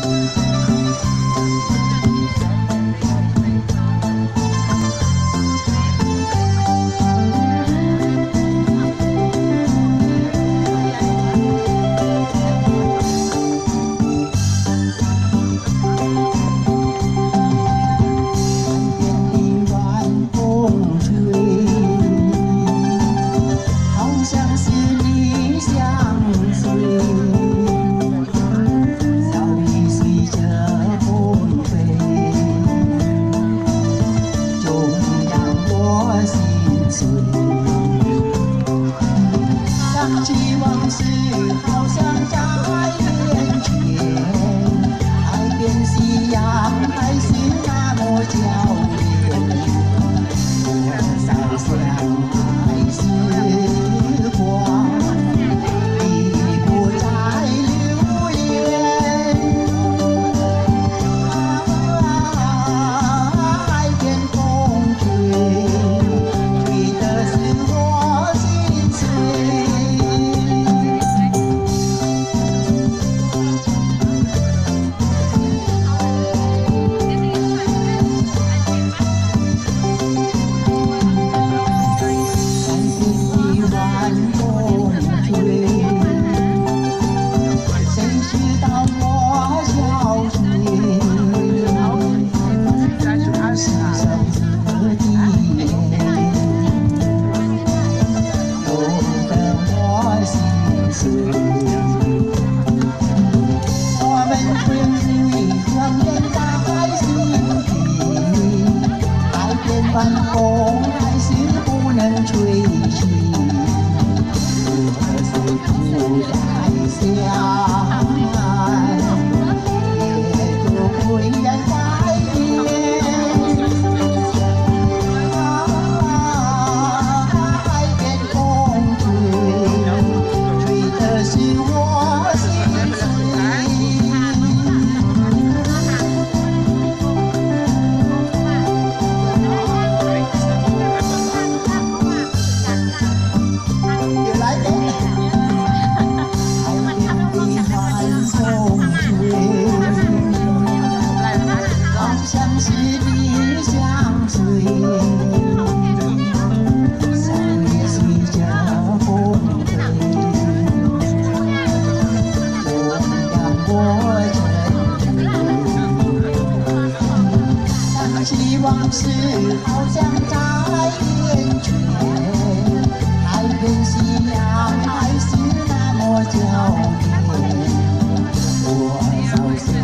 想起往事，好像在眼前。海边夕阳还是那么娇艳，多少相爱时光已不再留恋。海边风吹，吹的是我心碎。 我们追随光年在心底，海边晚风还是不能吹起，可是不再相爱，也就会然改变。海边风吹，吹的是我心碎。 像是你相随，手也随着风飞，总让我沉醉。想起往事，好像在眼前，海边夕阳还是那么娇艳，多少。